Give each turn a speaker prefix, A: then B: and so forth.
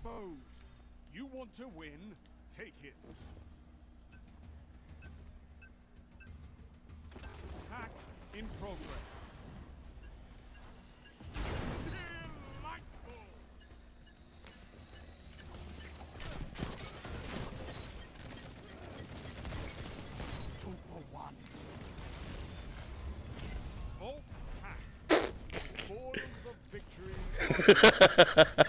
A: exposed. You want to win? Take it. Hack in progress. Delightful. 2 for 1. Vault hacked. Spoils of victory.